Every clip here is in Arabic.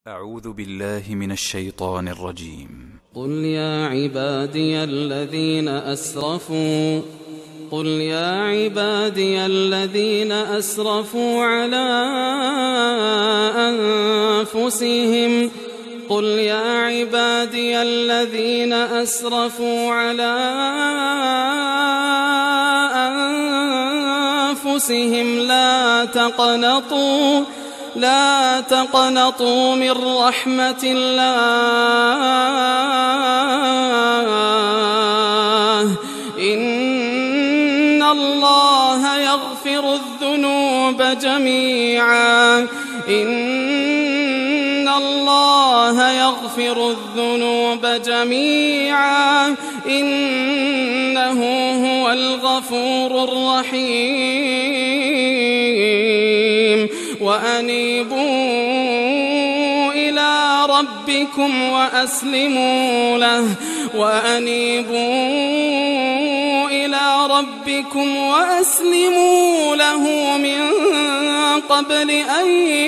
أعوذ بالله من الشيطان الرجيم. قل يا عبادي الذين أسرفوا على أنفسهم لا تقنطوا من رحمة الله إن الله يغفر الذنوب جميعا إنه هو الغفور الرحيم وأنيبوا إلى ربكم وأسلموا له من قبل أن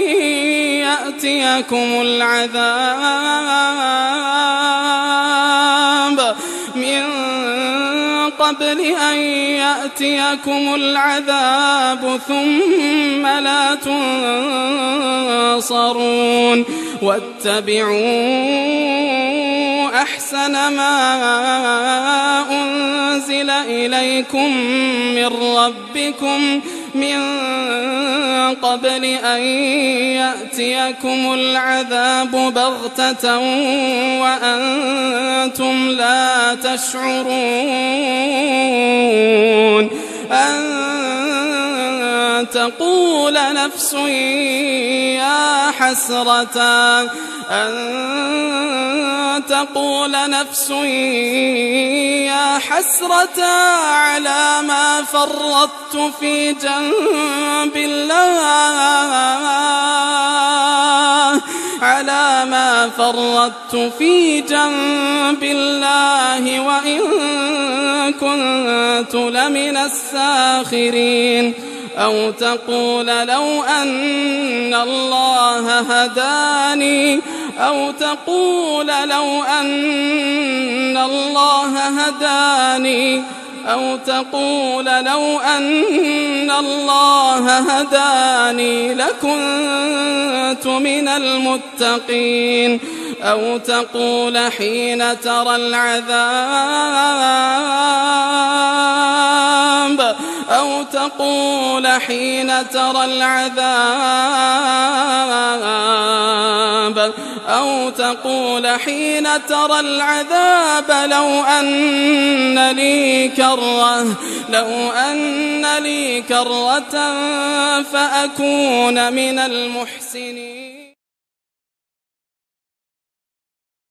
يأتيكم العذاب ثم لا تنصرون واتبعوا أحسن ما أنزل إليكم من ربكم من قبل أن يأتيكم العذاب بغتة وأنتم لا تشعرون أن تقول نفس يا حسرة على ما فرطت في جنب الله وإن كنت لمن الساخرين أو تقول لو أن الله هداني لكنت من المتقين أو تقول حين ترى العذاب لو أن لي كرة فأكون من المحسنين.